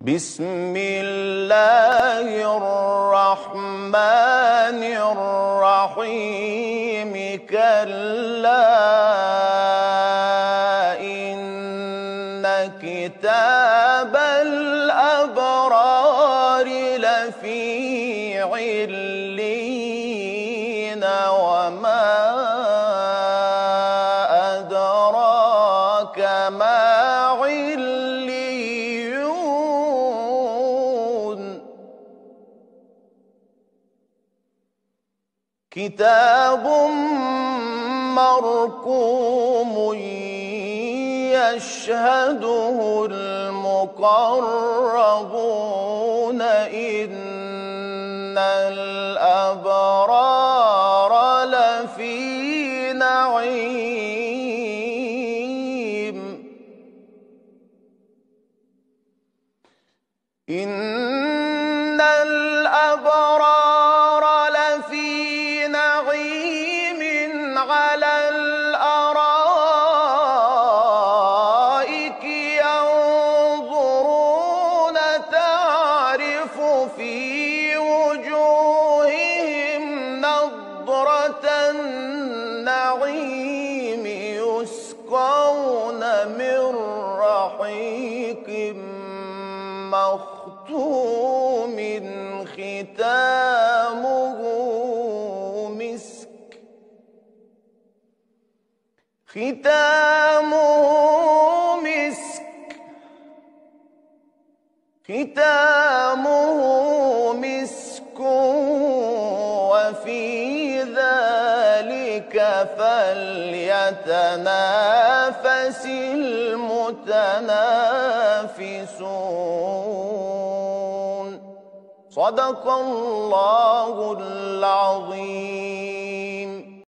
بسم الله الرحمن الرحيم كلا إن كتاب الأبرار لفي عليين وما أدراك ما كتاب مرقوم يشهده المقربون إن الأبرار لفي نعيم إن الأبرار لفي نعيم على الأرائك ينظرون تعرف في وجوههم نضرة النعيم يسقون من رحيق مختوم ختامه مسك وفي ذلك فليتنافس المتنافسون. صدق الله العظيم.